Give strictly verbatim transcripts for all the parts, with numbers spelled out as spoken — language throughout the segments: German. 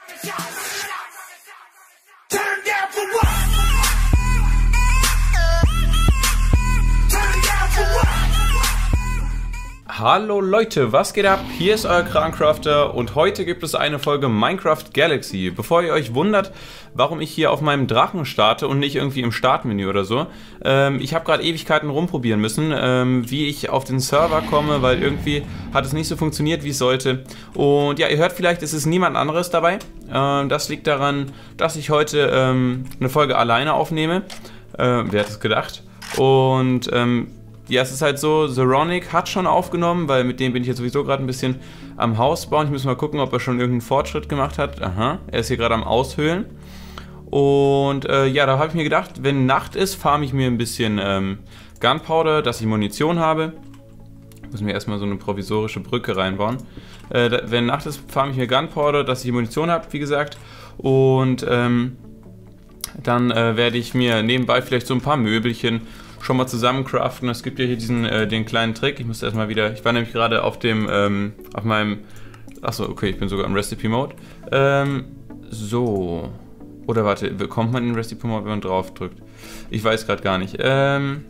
Hallo Leute, was geht ab? Hier ist euer Krancrafter und heute gibt es eine Folge Minecraft Galaxy. Bevor ihr euch wundert, warum ich hier auf meinem Drachen starte und nicht irgendwie im Startmenü oder so. Ähm, ich habe gerade Ewigkeiten rumprobieren müssen, ähm, wie ich auf den Server komme, weil irgendwie hat es nicht so funktioniert, wie es sollte. Und ja, ihr hört vielleicht, es ist niemand anderes dabei. Ähm, das liegt daran, dass ich heute ähm, eine Folge alleine aufnehme. Äh, wer hat es gedacht? Und ähm, ja, es ist halt so, Zeronic hat schon aufgenommen, weil mit dem bin ich jetzt sowieso gerade ein bisschen am Haus bauen. Ich muss mal gucken, ob er schon irgendeinen Fortschritt gemacht hat. Aha, er ist hier gerade am Aushöhlen. Und äh, ja, da habe ich mir gedacht, wenn Nacht ist, farme ich mir ein bisschen ähm, Gunpowder, dass ich Munition habe. Ich muss mir erstmal so eine provisorische Brücke reinbauen. Äh, da, wenn Nacht ist, farme ich mir Gunpowder, dass ich Munition habe, wie gesagt. Und ähm, dann äh, werde ich mir nebenbei vielleicht so ein paar Möbelchen schon mal zusammen craften. Es gibt ja hier diesen äh, den kleinen Trick. Ich muss erstmal wieder. Ich war nämlich gerade auf dem ähm, auf meinem. Achso, okay, ich bin sogar im Recipe Mode. Ähm, so. Oder warte, bekommt man den Recipe Mode, wenn man drauf drückt? Ich weiß gerade gar nicht. Ähm,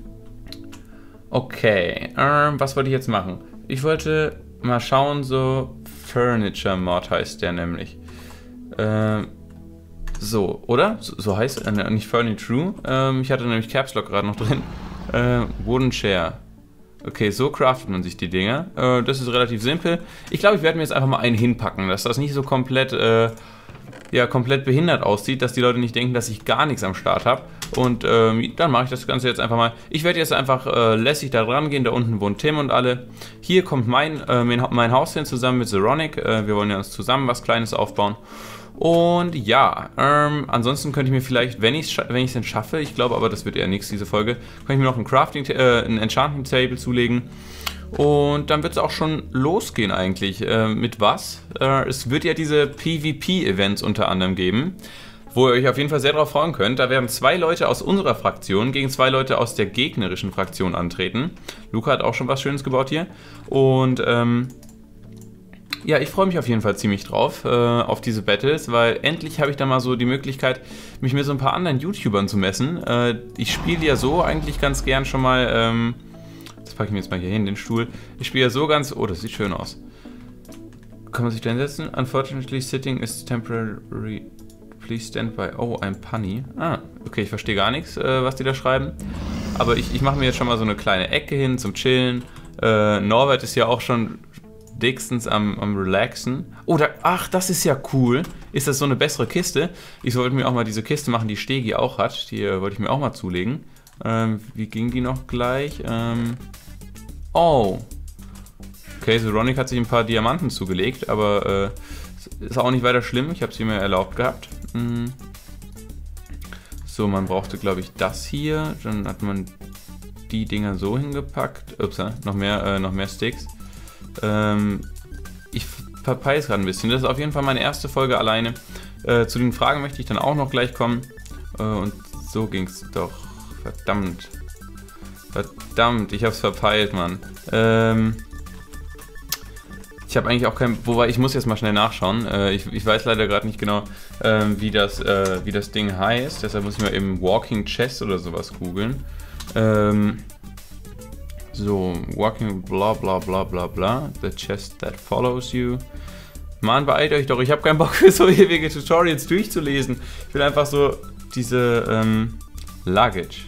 okay. Ähm, was wollte ich jetzt machen? Ich wollte mal schauen, so Furniture Mod heißt der nämlich. Ähm, So, oder? So, so heißt es, äh, nicht Furniture True. Ähm, ich hatte nämlich Caps Lock gerade noch drin. Äh, Wooden Chair. Okay, so craftet man sich die Dinger. Äh, das ist relativ simpel. Ich glaube, ich werde mir jetzt einfach mal einen hinpacken, dass das nicht so komplett, äh, ja, komplett behindert aussieht, dass die Leute nicht denken, dass ich gar nichts am Start habe. Und ähm, dann mache ich das Ganze jetzt einfach mal. Ich werde jetzt einfach äh, lässig da dran gehen. Da unten wohnt Tim und alle. Hier kommt mein, äh, mein Haus hin zusammen mit Zeronic. Äh, wir wollen ja uns zusammen was Kleines aufbauen. Und ja, ähm, ansonsten könnte ich mir vielleicht, wenn ich es wenn denn schaffe, ich glaube aber, das wird eher nichts, diese Folge, könnte ich mir noch ein Crafting, äh, ein Enchanting Table zulegen. Und dann wird es auch schon losgehen eigentlich. Äh, mit was? Äh, es wird ja diese PvP-Events unter anderem geben, wo ihr euch auf jeden Fall sehr darauf freuen könnt. Da werden zwei Leute aus unserer Fraktion gegen zwei Leute aus der gegnerischen Fraktion antreten. Luca hat auch schon was Schönes gebaut hier. Und ähm... ja, ich freue mich auf jeden Fall ziemlich drauf, äh, auf diese Battles, weil endlich habe ich dann mal so die Möglichkeit, mich mit so ein paar anderen YouTubern zu messen. Äh, ich spiele ja so eigentlich ganz gern schon mal, ähm, das packe ich mir jetzt mal hier hin, den Stuhl. Ich spiele ja so ganz, oh, das sieht schön aus. Kann man sich da hinsetzen? Unfortunately, sitting is temporary. Please stand by. Oh, ein Punny. Ah, okay, ich verstehe gar nichts, äh, was die da schreiben. Aber ich, ich mache mir jetzt schon mal so eine kleine Ecke hin zum Chillen. Äh, Norbert ist ja auch schon dickstens am, am Relaxen. Oh, da, ach, das ist ja cool. Ist das so eine bessere Kiste? Ich sollte mir auch mal diese Kiste machen, die Stegi auch hat. Die äh, wollte ich mir auch mal zulegen. Ähm, wie ging die noch gleich? Ähm, oh. Okay, Zeronic hat sich ein paar Diamanten zugelegt, aber äh, ist auch nicht weiter schlimm. Ich habe sie mir erlaubt gehabt. Mhm. So, man brauchte, glaube ich, das hier. Dann hat man die Dinger so hingepackt. Ups, noch mehr, äh, noch mehr Sticks. Ähm, ich verpeile es gerade ein bisschen. Das ist auf jeden Fall meine erste Folge alleine. Äh, zu den Fragen möchte ich dann auch noch gleich kommen. Äh, und so ging es doch. Verdammt. Verdammt, ich hab's verpeilt, Mann. Ähm, ich habe eigentlich auch kein... Wobei, ich muss jetzt mal schnell nachschauen. Äh, ich, ich weiß leider gerade nicht genau, äh, wie, das, äh, wie das Ding heißt. Deshalb muss ich mal eben Walking Chest oder sowas googeln. Ähm... So, walking bla bla bla bla bla. The chest that follows you. Mann, beeilt euch doch. Ich habe keinen Bock für so ewige Tutorials durchzulesen. Ich will einfach so diese ähm, Luggage.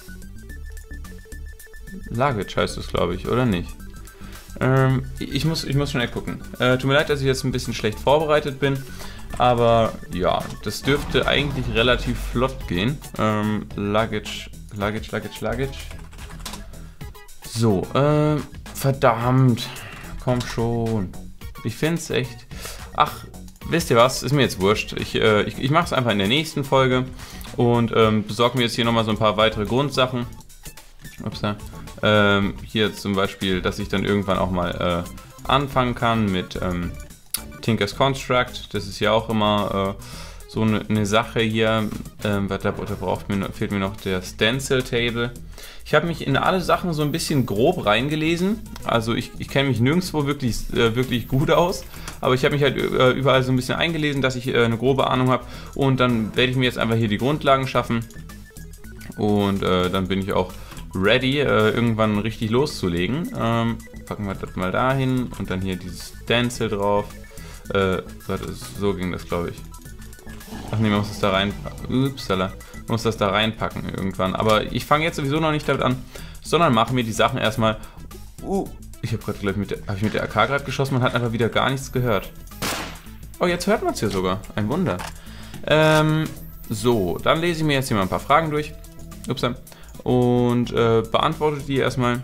Luggage heißt es, glaube ich, oder nicht? Ähm, ich muss, ich muss schnell gucken. Äh, tut mir leid, dass ich jetzt ein bisschen schlecht vorbereitet bin. Aber ja, das dürfte eigentlich relativ flott gehen. Ähm, Luggage, Luggage, Luggage, Luggage. So, äh, verdammt. Komm schon. Ich finde es echt... Ach, wisst ihr was? Ist mir jetzt wurscht. Ich, äh, ich, ich mache es einfach in der nächsten Folge und ähm, besorge mir jetzt hier nochmal so ein paar weitere Grundsachen. Upsa. Ähm, hier zum Beispiel, dass ich dann irgendwann auch mal äh, anfangen kann mit ähm, Tinker's Construct. Das ist ja auch immer äh, so eine, eine Sache hier, ähm, da, da braucht mir, fehlt mir noch der Stencil Table. Ich habe mich in alle Sachen so ein bisschen grob reingelesen, also ich, ich kenne mich nirgendwo wirklich, äh, wirklich gut aus, aber ich habe mich halt äh, überall so ein bisschen eingelesen, dass ich äh, eine grobe Ahnung habe, und dann werde ich mir jetzt einfach hier die Grundlagen schaffen, und äh, dann bin ich auch ready, äh, irgendwann richtig loszulegen. Ähm, packen wir das mal dahin und dann hier dieses Stencil drauf. Äh, warte, so ging das, glaube ich. Ach nee, man muss das da reinpacken. Upsala. Man muss das da reinpacken irgendwann. Aber ich fange jetzt sowieso noch nicht damit an, sondern mache mir die Sachen erstmal. Uh, ich habe gerade gleich mit der, hab ich mit der A K gerade geschossen, man hat einfach wieder gar nichts gehört. Oh, jetzt hört man es hier sogar. Ein Wunder. Ähm, so, dann lese ich mir jetzt hier mal ein paar Fragen durch. Upsa. Und äh, beantwortet die erstmal.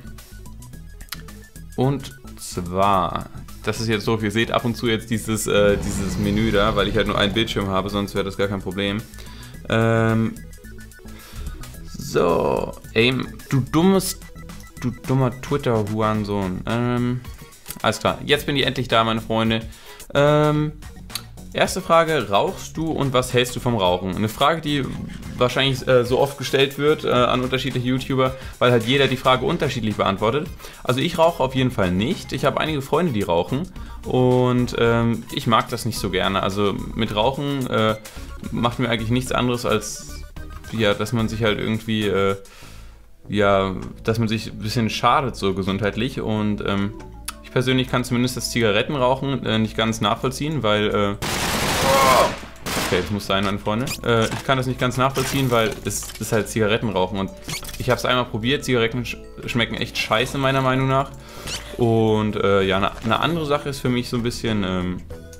Und zwar, das ist jetzt so, ihr seht ab und zu jetzt dieses, äh, dieses Menü da, weil ich halt nur einen Bildschirm habe, sonst wäre das gar kein Problem. Ähm, so, ey, du dummes, du dummer Twitter-Hurensohn. Ähm, alles klar, jetzt bin ich endlich da, meine Freunde. Ähm, erste Frage, rauchst du und was hältst du vom Rauchen? Eine Frage, die wahrscheinlich äh, so oft gestellt wird äh, an unterschiedliche YouTuber, weil halt jeder die Frage unterschiedlich beantwortet. Also ich rauche auf jeden Fall nicht. Ich habe einige Freunde, die rauchen, und ähm, ich mag das nicht so gerne. Also mit Rauchen äh, macht mir eigentlich nichts anderes als, ja, dass man sich halt irgendwie, äh, ja, dass man sich ein bisschen schadet so gesundheitlich, und ähm, ich persönlich kann zumindest das Zigarettenrauchen äh, nicht ganz nachvollziehen, weil, äh, okay, jetzt muss sein, meine Freunde. Äh, ich kann das nicht ganz nachvollziehen, weil es ist halt Zigarettenrauchen, und ich habe es einmal probiert. Zigaretten sch schmecken echt scheiße, meiner Meinung nach. Und äh, ja, eine ne andere Sache ist für mich so ein bisschen ähm,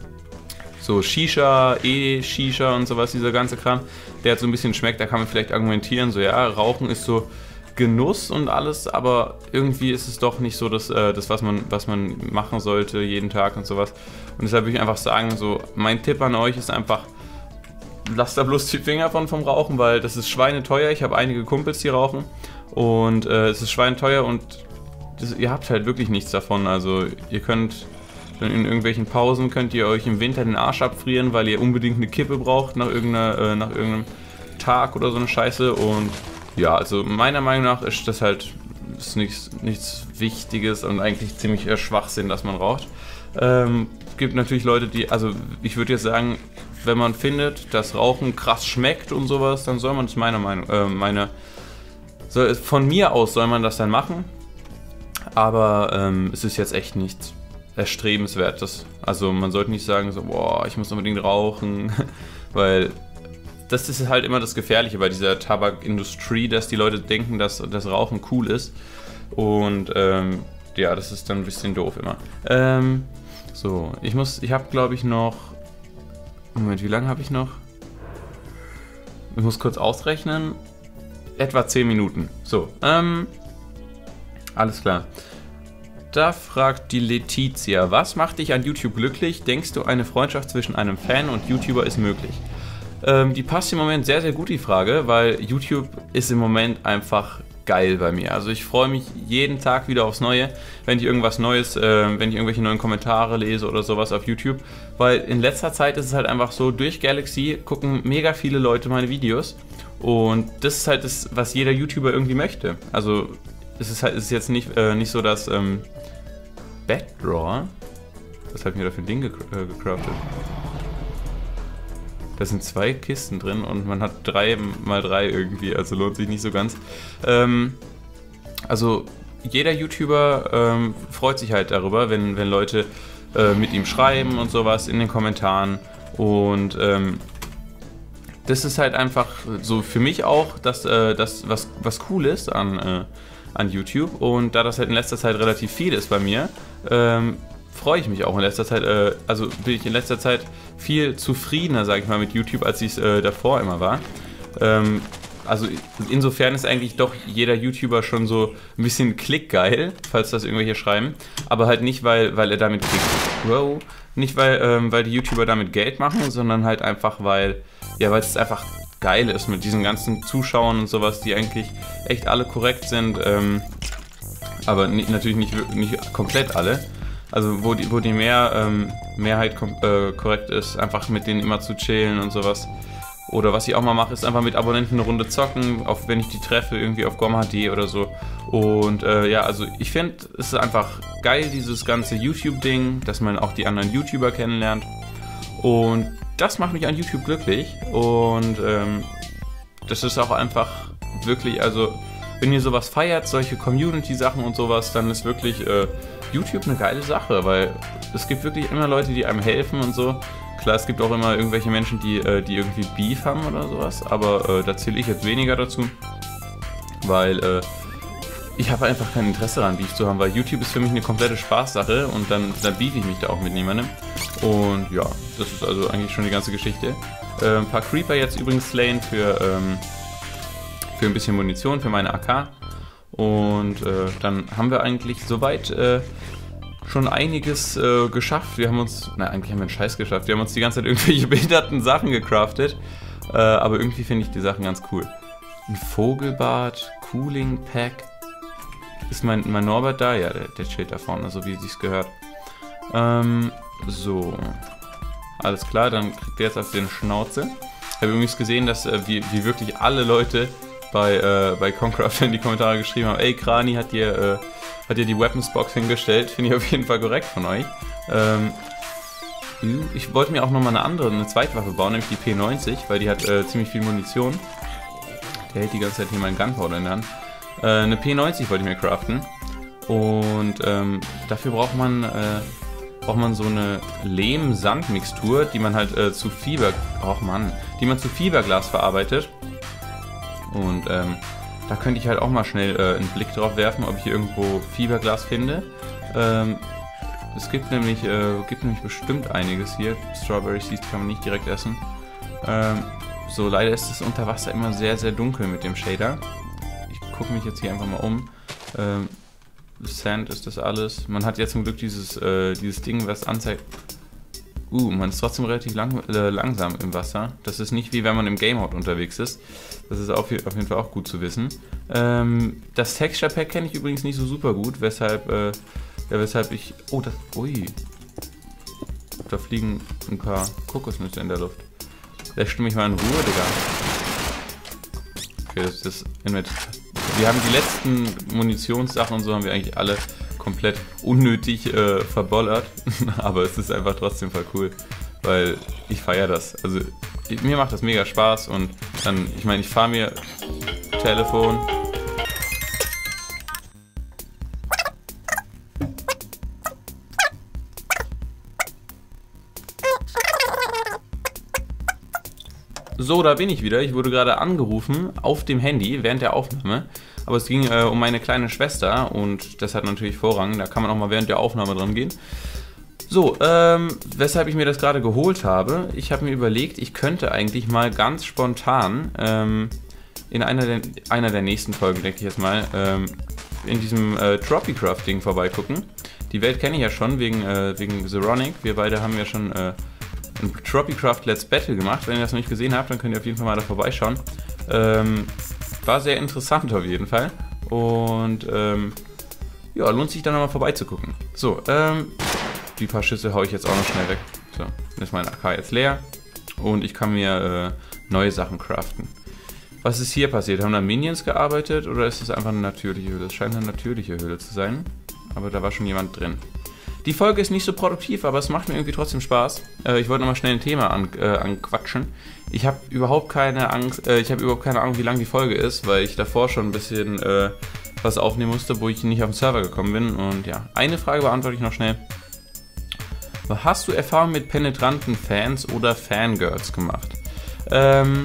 so Shisha, E-Shisha und sowas, dieser ganze Kram, der hat so ein bisschen schmeckt. Da kann man vielleicht argumentieren, so ja, Rauchen ist so Genuss und alles, aber irgendwie ist es doch nicht so das, äh, das was man, was man machen sollte jeden Tag und sowas. Und deshalb würde ich einfach sagen, so mein Tipp an euch ist einfach, lasst da bloß die Finger von vom Rauchen, weil das ist schweineteuer. Ich habe einige Kumpels, die rauchen, und äh, es ist schweineteuer, und das, ihr habt halt wirklich nichts davon. Also ihr könnt dann in irgendwelchen Pausen, könnt ihr euch im Winter den Arsch abfrieren, weil ihr unbedingt eine Kippe braucht nach, irgendeiner, äh, nach irgendeinem Tag oder so eine Scheiße. Und ja, also meiner Meinung nach ist das halt ist nichts, nichts Wichtiges und eigentlich ziemlich äh, Schwachsinn, dass man raucht. Ähm, es gibt natürlich Leute, die, also ich würde jetzt sagen, wenn man findet, dass Rauchen krass schmeckt und sowas, dann soll man das meiner Meinung, äh, meine, soll, von mir aus soll man das dann machen. Aber ähm, es ist jetzt echt nichts Erstrebenswertes. Also man sollte nicht sagen so, boah, ich muss unbedingt rauchen, weil das ist halt immer das Gefährliche bei dieser Tabakindustrie, dass die Leute denken, dass das Rauchen cool ist. Und ähm, ja, das ist dann ein bisschen doof immer. Ähm, so, ich muss, ich habe glaube ich noch, Moment, wie lange habe ich noch? Ich muss kurz ausrechnen. Etwa zehn Minuten. So, ähm, alles klar. Da fragt die Letizia, was macht dich an YouTube glücklich? Denkst du, eine Freundschaft zwischen einem Fan und YouTuber ist möglich? Ähm, die passt im Moment sehr, sehr gut, die Frage, weil YouTube ist im Moment einfach geil bei mir. Also ich freue mich jeden Tag wieder aufs Neue, wenn ich irgendwas Neues, äh, wenn ich irgendwelche neuen Kommentare lese oder sowas auf YouTube, weil in letzter Zeit ist es halt einfach so, durch Galaxy gucken mega viele Leute meine Videos, und das ist halt das, was jeder YouTuber irgendwie möchte. Also es ist halt, es ist jetzt nicht, äh, nicht so, dass ähm, Backdraw, was hat mir da für ein Ding ge äh, gecraftet? Da sind zwei Kisten drin und man hat drei mal drei irgendwie, also lohnt sich nicht so ganz. Ähm, also jeder YouTuber ähm, freut sich halt darüber, wenn, wenn Leute äh, mit ihm schreiben und sowas in den Kommentaren, und ähm, das ist halt einfach so für mich auch das, äh, das was, was cool ist an, äh, an YouTube, und da das halt in letzter Zeit relativ viel ist bei mir, ähm, freue ich mich auch in letzter Zeit, äh, also bin ich in letzter Zeit viel zufriedener, sage ich mal, mit YouTube, als ich es äh, davor immer war. Ähm, also insofern ist eigentlich doch jeder YouTuber schon so ein bisschen klickgeil, falls das irgendwelche schreiben, aber halt nicht, weil, weil er damit klickt. Wow. Nicht, weil, ähm, weil die YouTuber damit Geld machen, sondern halt einfach, weil, ja, weil es einfach geil ist mit diesen ganzen Zuschauern und sowas, die eigentlich echt alle korrekt sind, ähm, aber nicht, natürlich nicht, nicht komplett alle. Also wo die, wo die mehr, ähm, Mehrheit äh, korrekt ist, einfach mit denen immer zu chillen und sowas. Oder was ich auch mal mache, ist einfach mit Abonnenten eine Runde zocken, auch wenn ich die treffe, irgendwie auf Gom H D oder so. Und äh, ja, also ich finde, es ist einfach geil, dieses ganze YouTube-Ding, dass man auch die anderen YouTuber kennenlernt. Und das macht mich an YouTube glücklich. Und ähm, das ist auch einfach wirklich, also wenn ihr sowas feiert, solche Community-Sachen und sowas, dann ist wirklich äh, YouTube eine geile Sache, weil es gibt wirklich immer Leute, die einem helfen und so. Klar, es gibt auch immer irgendwelche Menschen, die, äh, die irgendwie Beef haben oder sowas, aber äh, da zähle ich jetzt weniger dazu, weil äh, ich habe einfach kein Interesse daran, Beef zu haben, weil YouTube ist für mich eine komplette Spaßsache und dann, dann beef ich mich da auch mit niemandem. Und ja, das ist also eigentlich schon die ganze Geschichte. Äh, ein paar Creeper jetzt übrigens slayen für, ähm, für ein bisschen Munition für meine A K. Und äh, dann haben wir eigentlich soweit äh, schon einiges äh, geschafft. Wir haben uns, na eigentlich haben wir einen Scheiß geschafft. Wir haben uns die ganze Zeit irgendwelche behinderten Sachen gecraftet. Äh, aber irgendwie finde ich die Sachen ganz cool. Ein Vogelbad, Cooling Pack. Ist mein, mein Norbert da? Ja, der, der chillt da vorne, so wie es sich gehört. Ähm, so. Alles klar, dann kriegt der jetzt auf den Schnauze. Ich habe übrigens gesehen, dass äh, wie, wie wirklich alle Leute bei, äh, bei Concraft in die Kommentare geschrieben haben, ey, Krani hat dir, äh, hat dir die Weaponsbox hingestellt. Finde ich auf jeden Fall korrekt von euch. Ähm, ich wollte mir auch nochmal eine andere, eine Zweitwaffe bauen, nämlich die P neunzig, weil die hat äh, ziemlich viel Munition. Der hält die ganze Zeit hier meinen Gunpowder in der Hand. Äh, eine P neunzig wollte ich mir craften. Und ähm, dafür braucht man, äh, braucht man so eine Lehm-Sand-Mixtur, die man halt äh, zu Fiber... Och Mann, die man zu Fiberglas verarbeitet. Und ähm, da könnte ich halt auch mal schnell äh, einen Blick drauf werfen, ob ich hier irgendwo Fiberglas finde. Ähm, es gibt nämlich, äh, gibt nämlich bestimmt einiges hier. Strawberry Seeds kann man nicht direkt essen. Ähm, so, leider ist es unter Wasser immer sehr, sehr dunkel mit dem Shader. Ich gucke mich jetzt hier einfach mal um. Ähm, Sand ist das alles. Man hat jetzt zum Glück dieses, äh, dieses Ding, was anzeigt... Uh, man ist trotzdem relativ lang, äh, langsam im Wasser. Das ist nicht wie wenn man im Game-Mode unterwegs ist. Das ist auf, auf jeden Fall auch gut zu wissen. Ähm, das Texture Pack kenne ich übrigens nicht so super gut, weshalb, äh, ja, weshalb ich... Oh, das... Ui. Da fliegen ein paar Kokosnüsse in der Luft. Lässt du mich mal in Ruhe, Digga. Okay, das ist... Wir haben die letzten Munitionssachen und so haben wir eigentlich alle komplett unnötig äh, verbollert, aber es ist einfach trotzdem voll cool, weil ich feiere das. Also ich, mir macht das mega Spaß und dann, ich meine, ich fahre mir Telefon. So, da bin ich wieder. Ich wurde gerade angerufen auf dem Handy während der Aufnahme. Aber es ging äh, um meine kleine Schwester und das hat natürlich Vorrang. Da kann man auch mal während der Aufnahme dran gehen. So, ähm, weshalb ich mir das gerade geholt habe. Ich habe mir überlegt, ich könnte eigentlich mal ganz spontan ähm, in einer der, einer der nächsten Folgen, denke ich jetzt mal, ähm, in diesem äh, Tropicraft-Ding vorbeigucken. Die Welt kenne ich ja schon wegen, äh, wegen Zeronic. Wir beide haben ja schon äh, ein Tropicraft Let's Battle gemacht. Wenn ihr das noch nicht gesehen habt, dann könnt ihr auf jeden Fall mal da vorbeischauen. Ähm, war sehr interessant auf jeden Fall. Und ähm, ja, lohnt sich dann nochmal vorbeizugucken. So, ähm, die paar Schüsse haue ich jetzt auch noch schnell weg. So, dann ist mein A K jetzt leer. Und ich kann mir äh, neue Sachen craften. Was ist hier passiert? Haben da Minions gearbeitet oder ist es einfach eine natürliche Höhle? Es scheint eine natürliche Höhle zu sein. Aber da war schon jemand drin. Die Folge ist nicht so produktiv, aber es macht mir irgendwie trotzdem Spaß. Äh, ich wollte nochmal schnell ein Thema an, äh, anquatschen. Ich habe überhaupt keine Angst, äh, ich habe überhaupt keine Ahnung, wie lang die Folge ist, weil ich davor schon ein bisschen äh, was aufnehmen musste, wo ich nicht auf den Server gekommen bin. Und ja, eine Frage beantworte ich noch schnell. Hast du Erfahrung mit penetranten Fans oder Fangirls gemacht? Ähm,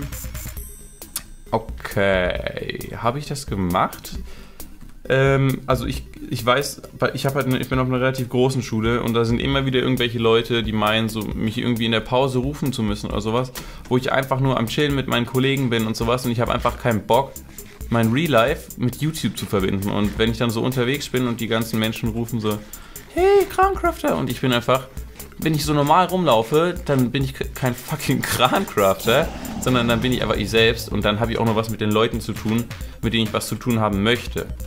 okay, habe ich das gemacht? Ähm, also ich, ich weiß, ich, hab halt eine, ich bin auf einer relativ großen Schule und da sind immer wieder irgendwelche Leute, die meinen, so, mich irgendwie in der Pause rufen zu müssen oder sowas, wo ich einfach nur am Chillen mit meinen Kollegen bin und sowas und ich habe einfach keinen Bock, mein Real Life mit YouTube zu verbinden. Und wenn ich dann so unterwegs bin und die ganzen Menschen rufen so, hey, Krancrafter, und ich bin einfach, wenn ich so normal rumlaufe, dann bin ich kein fucking Krancrafter, sondern dann bin ich einfach ich selbst und dann habe ich auch noch was mit den Leuten zu tun, mit denen ich was zu tun haben möchte.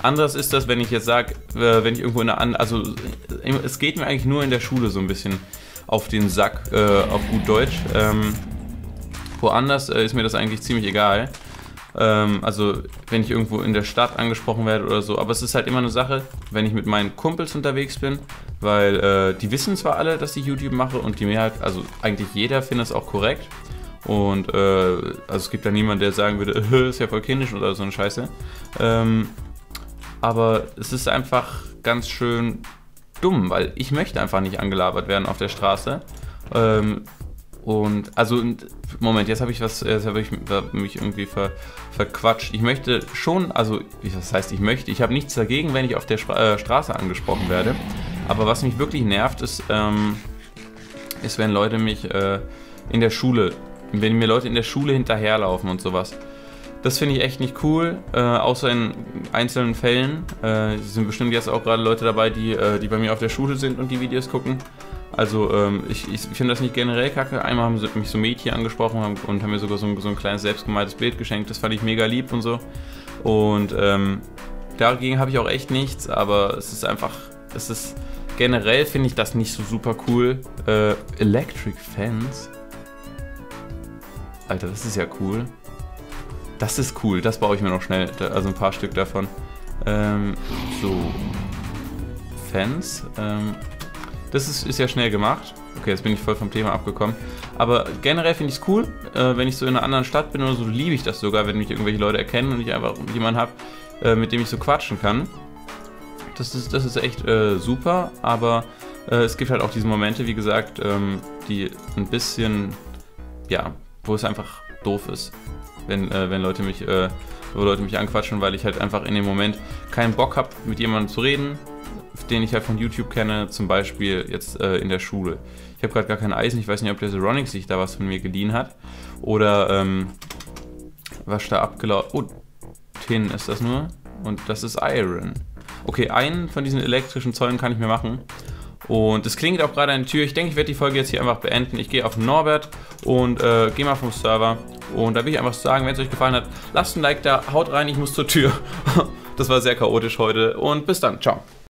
Anders ist das, wenn ich jetzt sage, äh, wenn ich irgendwo in einer anderen, also es geht mir eigentlich nur in der Schule so ein bisschen auf den Sack, äh, auf gut Deutsch. Ähm, woanders äh, ist mir das eigentlich ziemlich egal. Ähm, also wenn ich irgendwo in der Stadt angesprochen werde oder so, aber es ist halt immer eine Sache, wenn ich mit meinen Kumpels unterwegs bin, weil äh, die wissen zwar alle, dass ich YouTube mache und die Mehrheit, also eigentlich jeder findet es auch korrekt. Und äh, also es gibt da niemanden, der sagen würde, äh, ist ja voll kindisch oder so eine Scheiße. Ähm, aber es ist einfach ganz schön dumm, weil ich möchte einfach nicht angelabert werden auf der Straße. Ähm, und also, Moment, jetzt habe ich was, jetzt habe ich mich irgendwie ver, verquatscht. Ich möchte schon, also, das heißt, ich möchte, ich habe nichts dagegen, wenn ich auf der Stra äh, Straße angesprochen werde. Aber was mich wirklich nervt, ist, ähm, ist, wenn Leute mich äh, in der Schule, wenn mir Leute in der Schule hinterherlaufen und sowas. Das finde ich echt nicht cool, äh, außer in einzelnen Fällen. Äh, es sind bestimmt jetzt auch gerade Leute dabei, die, äh, die bei mir auf der Schule sind und die Videos gucken. Also ähm, ich, ich finde das nicht generell kacke. Einmal haben sie mich so Mädchen angesprochen haben und haben mir sogar so ein, so ein kleines selbstgemaltes Bild geschenkt. Das fand ich mega lieb und so. Und ähm, dagegen habe ich auch echt nichts, aber es ist einfach, es ist generell finde ich das nicht so super cool. Äh, Electric Fans? Alter, das ist ja cool. Das ist cool, das baue ich mir noch schnell, also ein paar Stück davon. Ähm, so. Fans. Ähm, das ist, ist ja schnell gemacht. Okay, jetzt bin ich voll vom Thema abgekommen. Aber generell finde ich es cool, äh, wenn ich so in einer anderen Stadt bin oder so, liebe ich das sogar, wenn mich irgendwelche Leute erkennen und ich einfach jemanden habe, äh, mit dem ich so quatschen kann. Das ist, das ist echt äh, super, aber äh, es gibt halt auch diese Momente, wie gesagt, ähm, die ein bisschen, ja, wo es einfach doof ist. Wenn, äh, wenn Leute mich, äh, wo Leute mich anquatschen, weil ich halt einfach in dem Moment keinen Bock habe, mit jemandem zu reden, den ich halt von YouTube kenne, zum Beispiel jetzt äh, in der Schule. Ich habe gerade gar kein Eisen, ich weiß nicht, ob der Zeronix sich da was von mir geliehen hat. Oder, ähm, was da abgelaufen... Oh, Tin ist das nur. Und das ist Iron. Okay, einen von diesen elektrischen Zäunen kann ich mir machen. Und es klingelt auch gerade an die Tür. Ich denke, ich werde die Folge jetzt hier einfach beenden. Ich gehe auf Norbert und äh, gehe mal vom Server. Und da will ich einfach sagen, wenn es euch gefallen hat, lasst ein Like da, haut rein, ich muss zur Tür. Das war sehr chaotisch heute und bis dann, ciao.